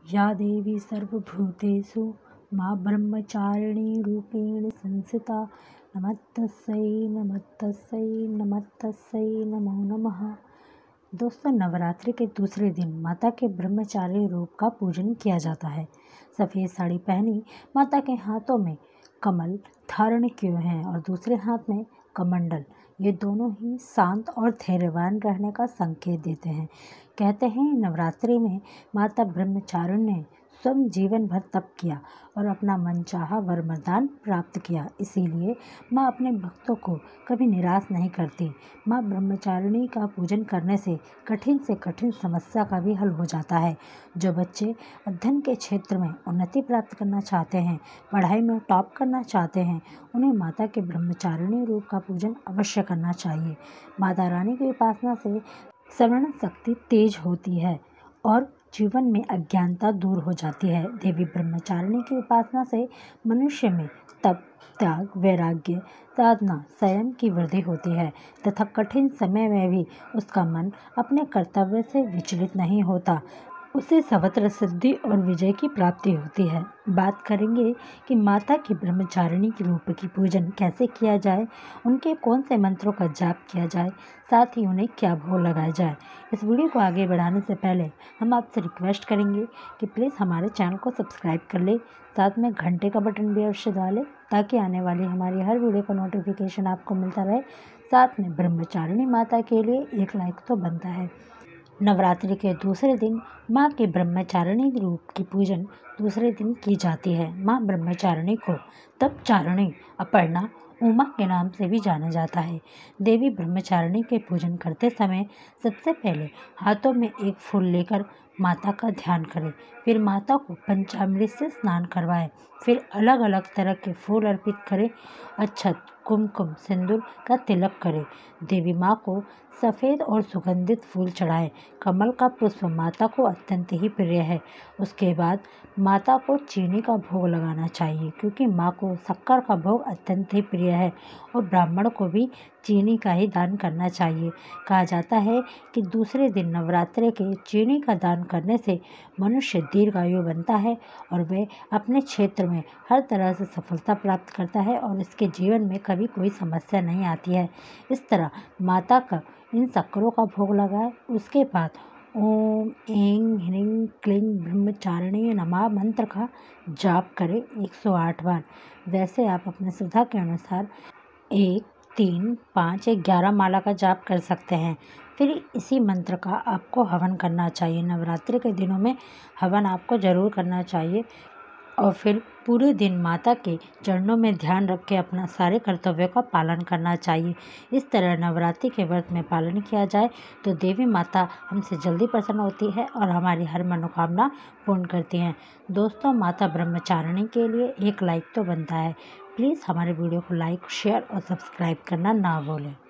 या देवी सर्वभूतेषु मां ब्रह्मचारिणी रूपेण संस्थिता नमस्तस्यै नमस्तस्यै नमस्तस्यै नमो नमः। दोस्तों, नवरात्रि के दूसरे दिन माता के ब्रह्मचारी रूप का पूजन किया जाता है। सफ़ेद साड़ी पहनी माता के हाथों में कमल धारण किए हैं और दूसरे हाथ में कमंडल। ये दोनों ही शांत और धैर्यवान रहने का संकेत देते हैं। कहते हैं नवरात्रि में माता ब्रह्मचारिणी ने स्वयं जीवन भर तप किया और अपना मनचाहा वर वरदान प्राप्त किया। इसीलिए माँ अपने भक्तों को कभी निराश नहीं करती। माँ ब्रह्मचारिणी का पूजन करने से कठिन समस्या का भी हल हो जाता है। जो बच्चे अध्ययन के क्षेत्र में उन्नति प्राप्त करना चाहते हैं, पढ़ाई में टॉप करना चाहते हैं, उन्हें माता के ब्रह्मचारिणी रूप का पूजन अवश्य करना चाहिए। माता रानी की उपासना से स्मरण शक्ति तेज होती है और जीवन में अज्ञानता दूर हो जाती है। देवी ब्रह्मचारिणी की उपासना से मनुष्य में तप, त्याग, वैराग्य, साधना, संयम की वृद्धि होती है तथा कठिन समय में भी उसका मन अपने कर्तव्य से विचलित नहीं होता। उसे सर्वत्र सिद्धि और विजय की प्राप्ति होती है। बात करेंगे कि माता की ब्रह्मचारिणी के रूप की पूजन कैसे किया जाए, उनके कौन से मंत्रों का जाप किया जाए, साथ ही उन्हें क्या भोग लगाया जाए। इस वीडियो को आगे बढ़ाने से पहले हम आपसे रिक्वेस्ट करेंगे कि प्लीज़ हमारे चैनल को सब्सक्राइब कर ले, साथ में घंटे का बटन भी अवश्य दबा लें ताकि आने वाली हमारी हर वीडियो का नोटिफिकेशन आपको मिलता रहे। साथ में ब्रह्मचारिणी माता के लिए एक लाइक तो बनता है। नवरात्रि के दूसरे दिन माँ के ब्रह्मचारिणी रूप की पूजन दूसरे दिन की जाती है। माँ ब्रह्मचारिणी को तपचारिणी, अपर्णा, उमा के नाम से भी जाना जाता है। देवी ब्रह्मचारिणी के पूजन करते समय सबसे पहले हाथों में एक फूल लेकर माता का ध्यान करें। फिर माता को पंचामृत से स्नान करवाएं। फिर अलग अलग तरह के फूल अर्पित करें। अक्षत, कुमकुम, सिंदूर का तिलक करें। देवी माँ को सफ़ेद और सुगंधित फूल चढ़ाएं। कमल का पुष्प माता को अत्यंत ही प्रिय है। उसके बाद माता को चीनी का भोग लगाना चाहिए क्योंकि माँ को शक्कर का भोग अत्यंत ही प्रिय है और ब्राह्मण को भी चीनी का ही दान करना चाहिए। कहा जाता है कि दूसरे दिन नवरात्रि के चीनी का दान करने से मनुष्य दीर्घायु बनता है और वह अपने क्षेत्र में हर तरह से सफलता प्राप्त करता है और इसके जीवन में कभी कोई समस्या नहीं आती है। इस तरह माता का इन शक्करों का भोग लगाए। उसके बाद ओम ऐं ह्रीं क्लीं ब्रह्मचारिणी नमः मंत्र का जाप करें 108 बार। वैसे आप अपने श्रद्धा के अनुसार 1, 3, 5 या 11 माला का जाप कर सकते हैं। फिर इसी मंत्र का आपको हवन करना चाहिए। नवरात्रि के दिनों में हवन आपको ज़रूर करना चाहिए और फिर पूरे दिन माता के चरणों में ध्यान रख के अपना सारे कर्तव्यों का पालन करना चाहिए। इस तरह नवरात्रि के व्रत में पालन किया जाए तो देवी माता हमसे जल्दी प्रसन्न होती है और हमारी हर मनोकामना पूर्ण करती हैं। दोस्तों, माता ब्रह्मचारिणी के लिए एक लाइक तो बनता है। प्लीज़ हमारे वीडियो को लाइक, शेयर और सब्सक्राइब करना ना भूलें।